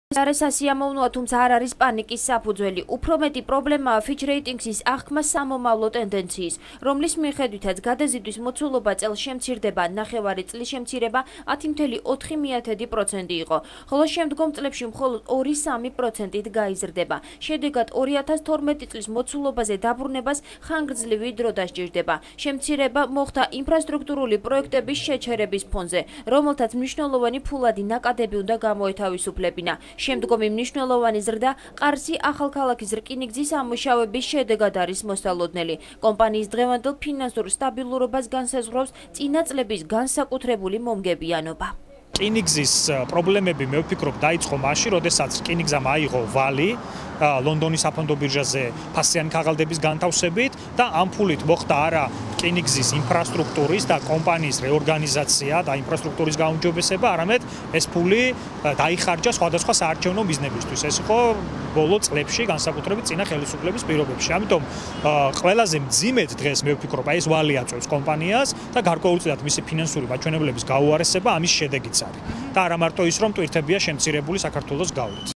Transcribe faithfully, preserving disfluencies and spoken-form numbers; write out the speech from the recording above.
არის სასიამოვნოა, თუმცა არ არის პანიკის საფუძველი. უფრო მეტი პრობლემაა Fitch Ratings-ის აღქმა სამომავლო ტენდენციის, რომლის მიხედვითაც გადაზიდვის მოცულობა წელს შემცირდება, ნახევარი წლის შემცირება ათი ათეული ოთხი პროცენტი იყო, ხოლო შემდგომ წლებში მხოლოდ ორი სამი პროცენტით გაიზრდება. შედეგად ორი ათას თორმეტი წლის მოცულობაზე დაბრუნებას ხანგრძლივი დრო დასჭირდება. შემცირება მოხდა ინფრასტრუქტურული პროექტების შეჩერების ფონზე, რომელთაც მნიშვნელოვანი ფულადი ნაკადები უნდა გამოეთავისუფლებინა. შემდგომი მნიშვნელოვანი ზრდა ყარსი ახალქალაქის რკინიგზის ამუშავების შედეგად არის მოსალოდნელი. კომპანიის დღევანდელ ფინანსურ სტაბილურობას განსაზღვრავს წინა წლების განსაკუთრებული მომგებიანობა. რკინიგზის პრობლემები მე ვფიქრობ დაიწყო მაშინ, როდესაც რკინიგზამ აიღო ვალი ლონდონის საფონდო ბირჟაზე ფასიანი ქაღალდების განთავსებით და ამ ფულით მოხდა არა რკინიგზის ინფრასტრუქტურის და კომპანიის რეორგანიზაცია და ინფრასტრუქტურის გაუმჯობესება, არამედ ეს ფული დაიხარჯა სხვადასხვა საარჩევნო მიზნებისთვის. ეს იყო ბოლო წლებში განსაკუთრებით წინა ხელისუფლების პირობებში. ამიტომ ყველაზე მძიმედ დღეს მე ვფიქრობ, აი ეს ვალი აწვევს კომპანიას და გარკვეულწილად მისი ფინანსური მაჩვენებლების გაუარესება ამის შედეგიც არის. და არა მარტო ის, რომ ტვირთებია შემცირებული საქართველოს გავლით.